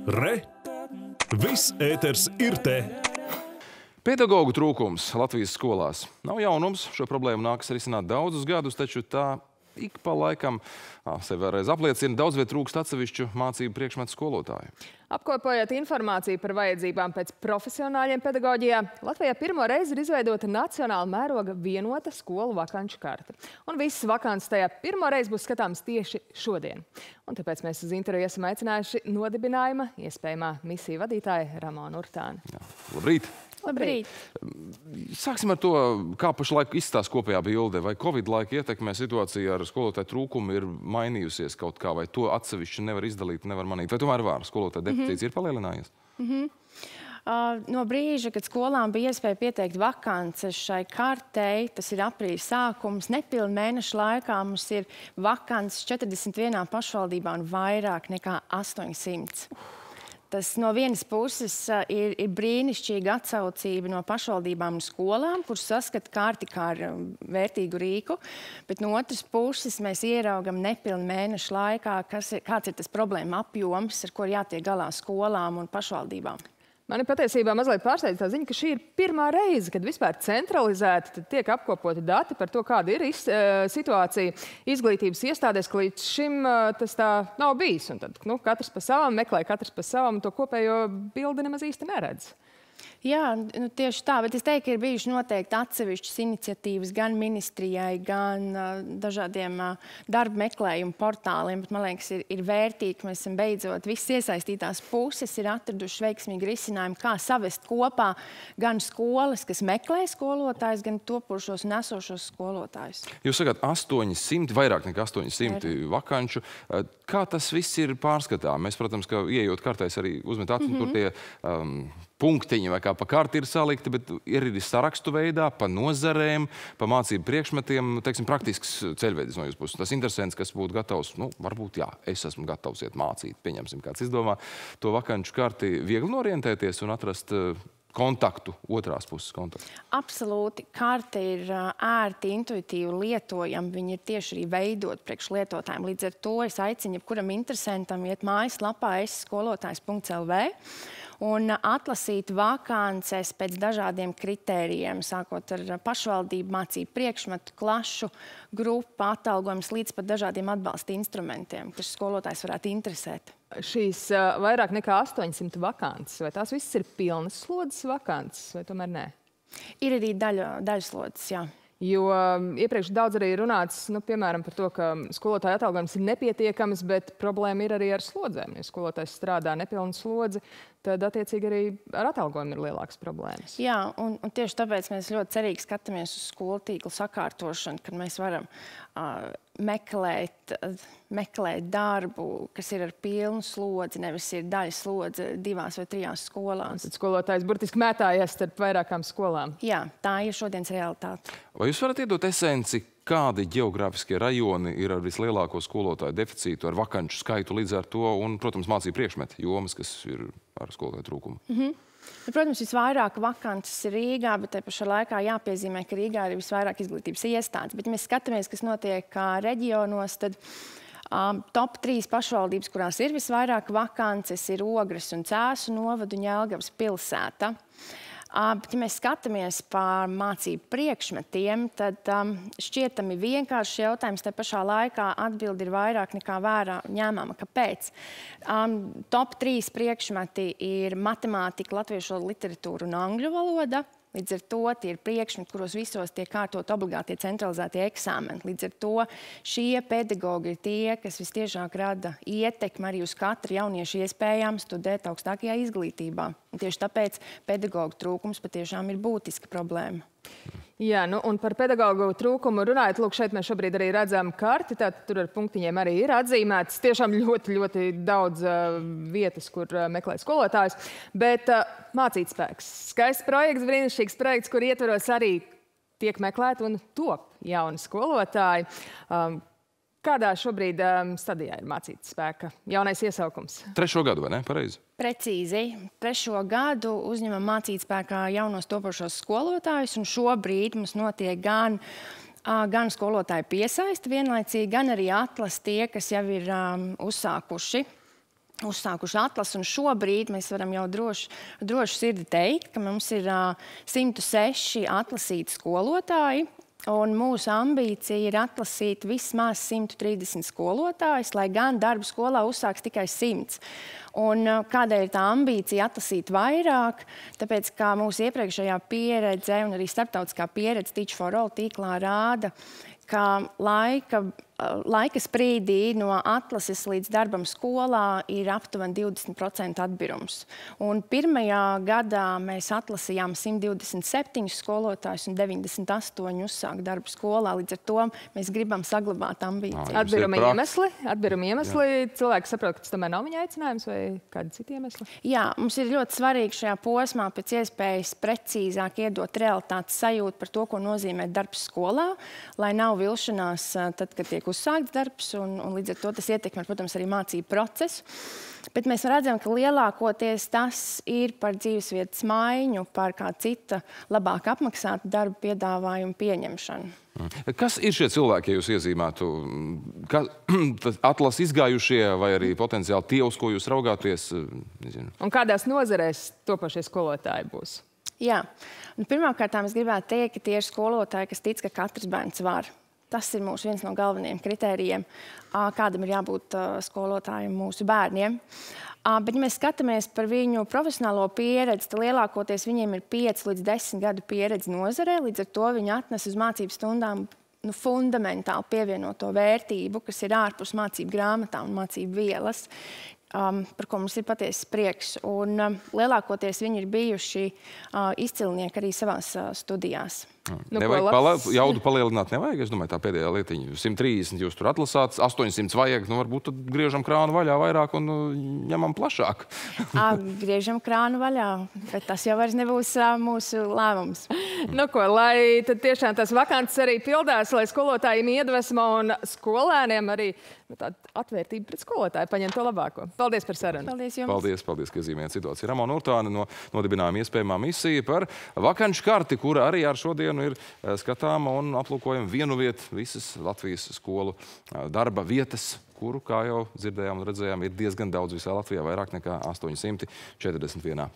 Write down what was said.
Re! Viss ēters ir te! Pedagogu trūkums Latvijas skolās nav jaunums. Šo problēmu nākas risināt daudzus gadus, taču tā ik pa laikam sevi vēlreiz apliecina. Daudz viet trūkst atsevišķu mācību priekšmetu skolotāju. Apkopojot informāciju par vajadzībām pēc profesionāļiem pedagoģijā, Latvijā pirmo reizi ir izveidota nacionāla mēroga vienota skolu vakanču karte. Un visas vakances tajā pirmo reizi būs skatāmas tieši šodien. Un tāpēc mēs uz interviju esam aicinājuši nodibinājuma iespējamā misiju vadītāju Ramonu Urtāni. Labrīt! Labrīt! Sāksim ar to, kā pašlaik izskatās kopējā bilde. Vai Covid laika ietekmē situācija ar skolotāju trūkumu ir mainījusies kaut kā, vai to atsevišķi nevar izdalīt, nevar manīt? Vai tomēr var skolotāju deficīts ir palielinājies? No brīža, kad skolām bija iespēja pieteikt vakances šai kartei, tas ir aprīļa sākums, nepilnu mēnešu laikā mums ir vakances 41 pašvaldībā un vairāk nekā 800. Tas no vienas puses ir brīnišķīga atsaucība no pašvaldībām un skolām, kuras saskata karti kā vērtīgu rīku, bet no otras puses mēs ieraugam nepilnu mēnešu laikā, kāds ir tas problēma apjoms, ar ko jātiek galā skolām un pašvaldībām. Mani patiesībā mazliet pārsteidz tā ziņa, ka šī ir pirmā reize, kad vispār centralizēti tiek apkopoti dati par to, kāda ir situācija izglītības iestādēs, ka līdz šim tas tā nav bijis. Un tad, katrs pa savam meklē, katrs pa savam, to kopējo bildi nemaz īsti neredz. Jā, tieši tā, bet es teiktu, ka ir bijuši noteikti atsevišķas iniciatīvas gan ministrijai, gan dažādiem darba meklējumu portāliem, bet man liekas, ir vērtīgi, ka mēs esam beidzot visas iesaistītās puses ir atraduši veiksmīgi risinājumu, kā savest kopā gan skolas, kas meklē skolotājus, gan topošos un esošos skolotājus. Jūs sakāt 800, vairāk nekā 800 vakanču. Kā tas viss ir pārskatām? Mēs, protams, ka ieejot kartēs arī uzmet acu, tur tie punktiņi vai kā pa karti ir salikti, bet ir arī sarakstu veidā, pa nozarēm, pa mācību priekšmetiem, teiksim, praktisks ceļvedis no jūsu puses. Tas interesants, kas būtu gatavs, varbūt jā, es esmu gatavs iet mācīt, pieņemsim, kāds izdomā to vakanču karti viegli norientēties un atrast kontaktu, otrās puses kontaktu. Absolūti. Karte ir ērti, intuitīvi lietojama. Viņi ir tieši arī veidot priekš lietotājiem. Līdz ar to es aicinu jebkuram interesantam iet mājaslapā sskolotājs.lv un atlasīt vakances pēc dažādiem kritērijiem, sākot ar pašvaldību, mācību priekšmetu, klašu, grupu, atalgojums līdz pat dažādiem atbalsta instrumentiem, kas skolotājs varētu interesēt. Šīs vairāk nekā 800 vakances, vai tās visas ir pilnas slodzes vakances, vai tomēr nē? Ir arī daļslodzes, jā. Jo iepriekš daudz arī runāts, piemēram, par to, ka skolotāja atalgojums ir nepietiekams, bet problēma ir arī ar slodzēm. Ja skolotājs strādā nepilnu slodzi, tad attiecīgi arī ar atalgojumu ir lielākas problēmas. Jā, un tieši tāpēc mēs ļoti cerīgi skatāmies uz skolu tīklu sakārtošanu, kad mēs varam meklēt darbu, kas ir ar pilnu slodzi, nevis ir daļa slodze 2 vai 3 skolās. Tad skolotājs burtiski mētājies starp vairākām skolām. Jā, tā ir šodienas realitāte. Vai jūs varat iedot esenci, kādi geogrāfiskie rajoni ir ar vislielāko skolotāju deficītu, ar vakanču skaitu līdz ar to un, protams, mācību priekšmeti jomas, kas ir ar skolotāju trūkumu? Protams, visvairāk vakances ir Rīgā, bet te pašā laikā jāpiezīmē, ka Rīgā ir visvairāk izglītības iestādes. Bet, ja mēs skatāmies, kas notiek reģionos, tad top 3 pašvaldības, kurās ir visvairāk vakances, ir Ogres un Cēsu novadu un Jelgavas pilsēta. Bet, ja mēs skatāmies par mācību priekšmetiem, tad šķietami vienkāršs jautājums, te pašā laikā atbildi ir vairāk nekā vērā ņēmama. Kāpēc? Top 3 priekšmeti ir matemātika, latviešu literatūra un angļu valoda. Līdz ar to tie ir priekšmeti, kuros visos tiek kārtot obligātie centralizētie eksāmeni. Līdz ar to šie pedagogi ir tie, kas vistiešāk rada ietekmi arī uz katru jauniešu iespējām studēt augstākajā izglītībā. Un tieši tāpēc pedagogu trūkums patiešām ir būtiska problēma. Jā, un par pedagogu trūkumu runājot, lūk, šeit mēs šobrīd arī redzam karti, tātad tur ar punktiņiem arī ir atzīmētas tiešām ļoti daudz vietas, kur meklē skolotājus, bet mācītspēks. Skaists projekts, brīnišķīgs projekts, kur ietveros arī tiek meklēti un top jauni skolotāji. Kādā šobrīd stadijā ir mācītspēka jaunais iesaukums? 3. gadu, vai ne? Pareizi? Precīzi. 3. gadu uzņemam mācītspēkā jaunos topošos skolotājus, un šobrīd mums notiek gan skolotāju piesaisti vienlaicīgi, gan arī atlas tie, kas jau ir uzsākuši uzsākuši atlasi, un šobrīd mēs varam jau droši sirdi teikt, ka mums ir 106 atlasīti skolotāji, un mūsu ambīcija ir atlasīt vismaz 130 skolotājus, lai gan darbu skolā uzsāks tikai 100. Un kādēļ tā ambīcija atlasīt vairāk? Tāpēc, kā mūsu iepriekšējā pieredze un arī starptautiskā pieredze Teach for All tīklā rāda, ka laika sprīdī no atlases līdz darbam skolā ir aptuveni 20% atbirums. Un pirmajā gadā mēs atlasījām 127 skolotājus un 98 uzsāk darbu skolā. Līdz ar to mēs gribam saglabāt ambīciju. Atbiruma iemesli. Cilvēki saprot, ka tas tomēr nav viņa aicinājums vai kādi citi iemesli? Jā, mums ir ļoti svarīgi šajā posmā pēc iespējas precīzāk iedot realitātes sajūtu par to, ko nozīmē darbs skolā, lai nav vilšanās tad, kad tiek uzsākts darbs, un līdz ar to tas ietekmē, protams, arī mācību procesu. Bet mēs redzam, ka lielākoties tas ir par dzīvesvietas maiņu, par kā cita labāk apmaksāta darba piedāvājumu pieņemšanu. Kas ir šie cilvēki, ja jūs iezīmētu? Atlasi izgājušie vai arī potenciāli tie, uz ko jūs raugāties? Nezinu. Un kādās nozarēs topošie skolotāji būs? Jā. Pirmkārt, es gribētu teikt, ka tie ir skolotāji, kas tic, ka katrs bērns var. Tas ir mūsu viens no galvenajiem kritērijiem, kādam ir jābūt skolotājiem mūsu bērniem. Bet, ja mēs skatāmies par viņu profesionālo pieredzi, tad lielākoties viņiem ir 5 līdz 10 gadu pieredze nozarē, līdz ar to viņi atnes uz mācību stundām fundamentāli pievienoto vērtību, kas ir ārpus mācību grāmatām un mācību vielas, par ko mums ir patiesas prieks. Un lielākoties viņi ir bijuši izcilnieki arī savās studijās. Nevajag jaudu palielināt, nevajag, es domāju, tā pēdējā lietiņa. 130 jūs tur atlasāt, 800 vajag, varbūt tad griežam krānu vaļā vairāk un ņemam plašāk. Griežam krānu vaļā, bet tas jau vairs nebūs mūsu lēmums. Nu ko, lai tad tiešām tas vakances arī pildās, lai skolotājiem iedvesma un skolēniem arī tāda atvērtība pret skolotāju paņem to labāko. Paldies par sarunu. Paldies jums. Paldies, ka iezīmējāt situāciju. Ramona Urtāne no Nodibinājuma iespējamā misija par vakanču karti, kura arī ar šodienu ir skatāma un aplūkojam vienu vietu visas Latvijas skolu darba vietas, kuru, kā jau dzirdējām un redzējām, ir diezgan daudz visā Latvijā, vairāk nekā 841.